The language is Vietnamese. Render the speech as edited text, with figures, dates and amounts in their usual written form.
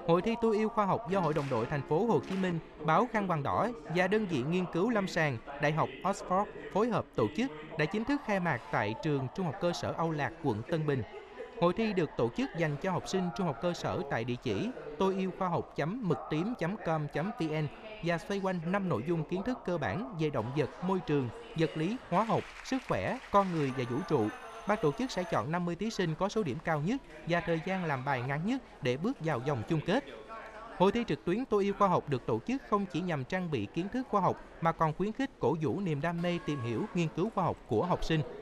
Hội thi tôi yêu khoa học do Hội đồng đội thành phố Hồ Chí Minh, báo Khăn Quàng Đỏ và đơn vị nghiên cứu lâm sàng Đại học Oxford phối hợp tổ chức đã chính thức khai mạc tại trường Trung học cơ sở Âu Lạc, quận Tân Bình. Hội thi được tổ chức dành cho học sinh trung học cơ sở tại địa chỉ tôi yêu khoa học.mựctím.com.vn và xoay quanh 5 nội dung kiến thức cơ bản về động vật, môi trường, vật lý, hóa học, sức khỏe, con người và vũ trụ. Ban tổ chức sẽ chọn 50 thí sinh có số điểm cao nhất và thời gian làm bài ngắn nhất để bước vào vòng chung kết. Hội thi trực tuyến tôi yêu khoa học được tổ chức không chỉ nhằm trang bị kiến thức khoa học mà còn khuyến khích cổ vũ niềm đam mê tìm hiểu, nghiên cứu khoa học của học sinh.